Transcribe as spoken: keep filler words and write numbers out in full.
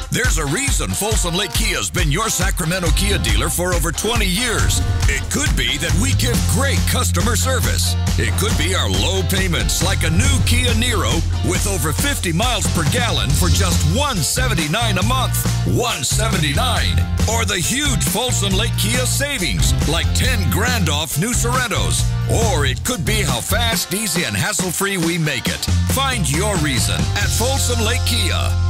There's a reason Folsom Lake Kia has been your Sacramento Kia dealer for over twenty years. It could be that we give great customer service. It could be our low payments, like a new Kia Niro with over fifty miles per gallon for just one hundred seventy-nine dollars a month. one hundred seventy-nine dollars. Or the huge Folsom Lake Kia savings, like ten grand off new Sorrentos. Or it could be how fast, easy, and hassle-free we make it. Find your reason at Folsom Lake Kia.